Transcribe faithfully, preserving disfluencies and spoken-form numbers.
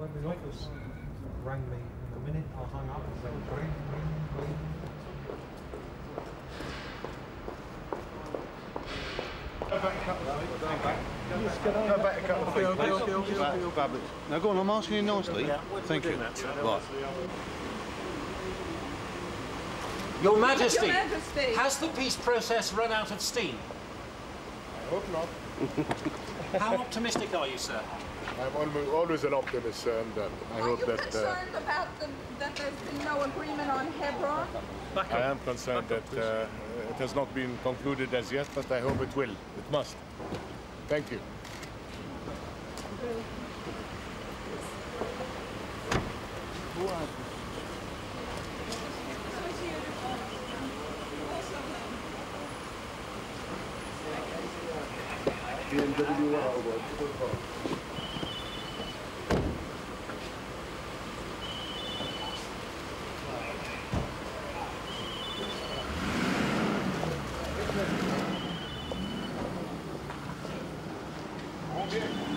when the office rang me in the minute I hung up and said, ring, ring, ring. Go back a couple of feet. Go back. Go back a couple of feet, please. Okay, okay, okay, okay, okay. Now go on, I'm asking you nicely. Yeah, Thank you. Right. Your Majesty, Your Majesty, has the peace process run out of steam? I hope not. How optimistic are you, sir? I'm always, always an optimist, and uh, I are hope you that... concerned Uh, about the, that there's been no agreement on Hebron? I am concerned that uh, it has not been concluded as yet, but I hope it will. It must. Thank you. Bien.